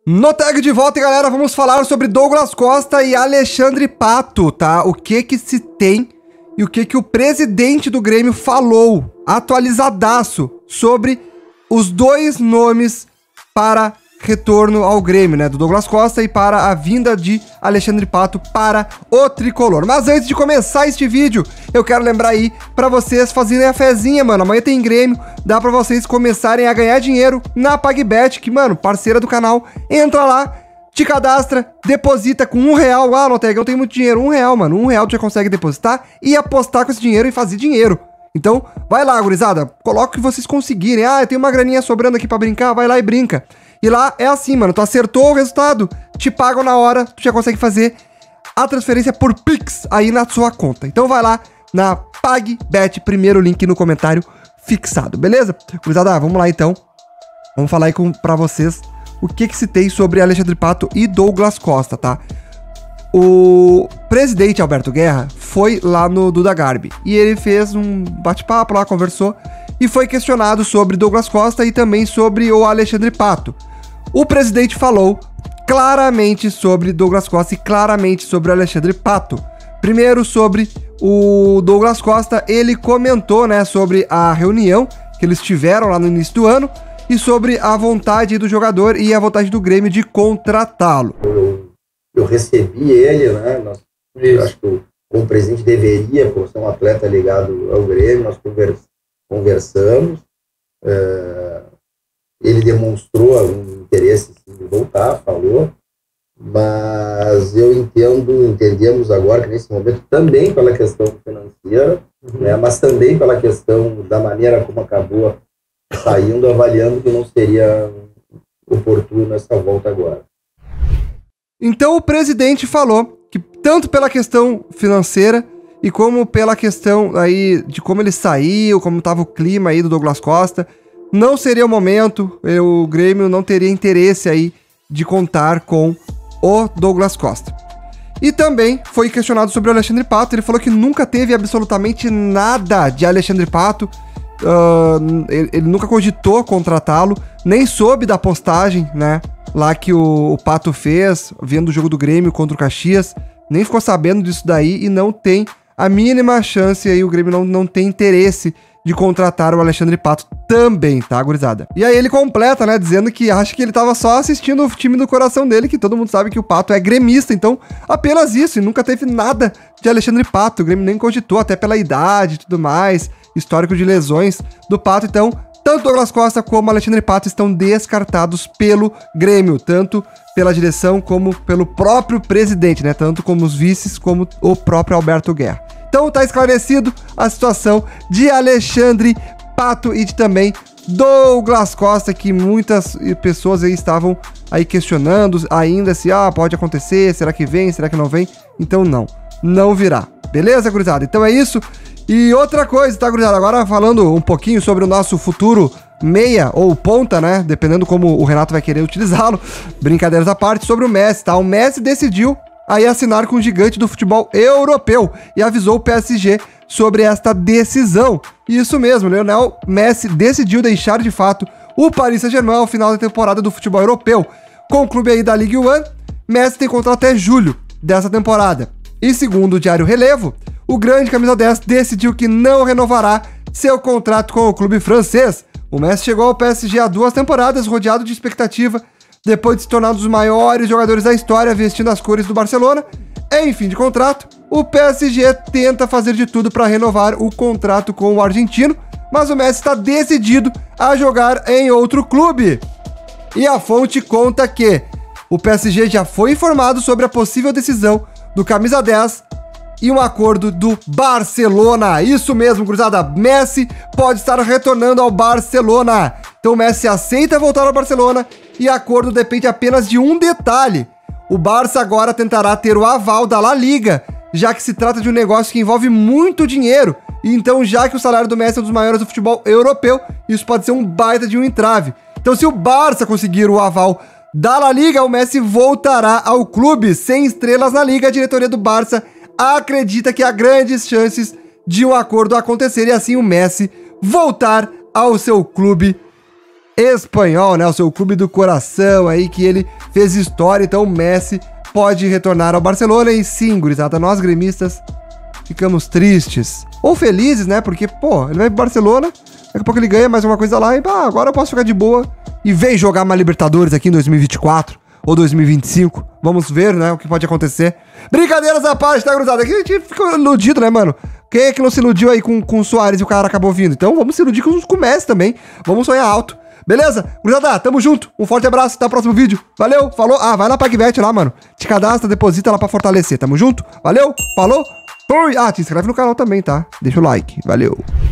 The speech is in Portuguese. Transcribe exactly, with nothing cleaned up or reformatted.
No tag de volta, galera, vamos falar sobre Douglas Costa e Alexandre Pato, tá? O que que se tem e o que que o presidente do Grêmio falou, atualizadaço, sobre os dois nomes para retorno ao Grêmio, né? Do Douglas Costa e para a vinda de Alexandre Pato para o Tricolor. Mas antes de começar este vídeo, eu quero lembrar aí pra vocês fazerem a fezinha, mano. Amanhã tem Grêmio, dá pra vocês começarem a ganhar dinheiro na PagBet, que, mano, parceira do canal. Entra lá, te cadastra, deposita com um real. Ah, Noteg, eu não tenho muito dinheiro. Um real, mano. Um real tu já consegue depositar e apostar com esse dinheiro e fazer dinheiro. Então, vai lá, gurizada. Coloca o que vocês conseguirem. Ah, eu tenho uma graninha sobrando aqui pra brincar. Vai lá e brinca. E lá é assim, mano, tu acertou o resultado, te pagam na hora, tu já consegue fazer a transferência por Pix aí na sua conta. Então vai lá na PagBet, primeiro link no comentário fixado, beleza? Gurizada, vamos lá então. Vamos falar aí com, pra vocês o que que se tem sobre Alexandre Pato e Douglas Costa, tá? O presidente Alberto Guerra foi lá no Duda Garbi e ele fez um bate-papo lá, conversou e foi questionado sobre Douglas Costa e também sobre o Alexandre Pato. O presidente falou claramente sobre Douglas Costa e claramente sobre o Alexandre Pato. Primeiro, sobre o Douglas Costa, ele comentou, né, sobre a reunião que eles tiveram lá no início do ano e sobre a vontade do jogador e a vontade do Grêmio de contratá-lo. Eu, eu recebi ele, né, nós, eu acho que o, o presidente deveria, por ser um atleta ligado ao Grêmio, nós conversamos, conversamos é, ele demonstrou algum interesse de voltar, falou, mas eu entendo, entendemos agora que nesse momento também pela questão financeira, uhum. né, mas também pela questão da maneira como acabou saindo, avaliando que não seria oportuno essa volta agora. Então o presidente falou que tanto pela questão financeira e como pela questão aí de como ele saiu, como estava o clima aí do Douglas Costa, não seria o momento, o Grêmio não teria interesse aí de contar com o Douglas Costa. E também foi questionado sobre o Alexandre Pato, ele falou que nunca teve absolutamente nada de Alexandre Pato, uh, ele, ele nunca cogitou contratá-lo, nem soube da postagem, né, lá que o, o Pato fez, vendo o jogo do Grêmio contra o Caxias, nem ficou sabendo disso daí e não tem a mínima chance aí, o Grêmio não, não tem interesse de contratar o Alexandre Pato também, tá, gurizada? E aí ele completa, né, dizendo que acha que ele tava só assistindo o time do coração dele, que todo mundo sabe que o Pato é gremista, então apenas isso, e nunca teve nada de Alexandre Pato, o Grêmio nem cogitou, até pela idade e tudo mais, histórico de lesões do Pato, então tanto Douglas Costa como Alexandre Pato estão descartados pelo Grêmio, tanto pela direção como pelo próprio presidente, né, tanto como os vices como o próprio Alberto Guerra. Então tá esclarecido a situação de Alexandre Pato e de também Douglas Costa, que muitas pessoas aí estavam aí questionando ainda se, ah, pode acontecer, será que vem, será que não vem? Então não, não virá. Beleza, gurizada? Então é isso. E outra coisa, tá, gurizada? Agora falando um pouquinho sobre o nosso futuro meia ou ponta, né? Dependendo como o Renato vai querer utilizá-lo. Brincadeiras à parte, sobre o Messi, tá? O Messi decidiu aí assinar com o gigante do futebol europeu e avisou o P S G sobre esta decisão. Isso mesmo, Lionel Messi decidiu deixar de fato o Paris Saint-Germain ao final da temporada do futebol europeu. Com o clube aí da Ligue um, Messi tem contrato até julho dessa temporada. E segundo o Diário Relevo, o grande camisa dez decidiu que não renovará seu contrato com o clube francês. O Messi chegou ao P S G há duas temporadas, rodeado de expectativa, depois de se tornar um dos maiores jogadores da história, vestindo as cores do Barcelona. Em fim de contrato, o P S G tenta fazer de tudo para renovar o contrato com o argentino, mas o Messi está decidido a jogar em outro clube. E a fonte conta que o P S G já foi informado sobre a possível decisão do camisa dez e um acordo do Barcelona. Isso mesmo, cruzada. Messi pode estar retornando ao Barcelona. Então o Messi aceita voltar ao Barcelona e o acordo depende apenas de um detalhe. O Barça agora tentará ter o aval da La Liga, já que se trata de um negócio que envolve muito dinheiro. E então, já que o salário do Messi é um dos maiores do futebol europeu, isso pode ser um baita de um entrave. Então, se o Barça conseguir o aval da La Liga, o Messi voltará ao clube. Sem estrelas na Liga, a diretoria do Barça acredita que há grandes chances de um acordo acontecer e assim o Messi voltar ao seu clube Espanhol, né? O seu clube do coração aí, que ele fez história. Então o Messi pode retornar ao Barcelona. E sim, gurizada, nós gremistas ficamos tristes. Ou felizes, né? Porque, pô, ele vai pro Barcelona, daqui a pouco ele ganha mais uma coisa lá e, pá, agora eu posso ficar de boa e vem jogar uma Libertadores aqui em dois mil e vinte e quatro ou dois mil e vinte e cinco. Vamos ver, né, o que pode acontecer. Brincadeiras à parte, tá, cruzada? Aqui a gente ficou iludido, né, mano? Quem é que não se iludiu aí com, com o Soares e o cara acabou vindo? Então vamos se iludir com os Messi também. Vamos sonhar alto. Beleza? Cruzada, tamo junto. Um forte abraço, até o próximo vídeo. Valeu, falou. Ah, vai lá pra PagBet lá, mano. Te cadastra, deposita lá pra fortalecer. Tamo junto. Valeu, falou. Fui. Ah, te inscreve no canal também, tá? Deixa o like. Valeu.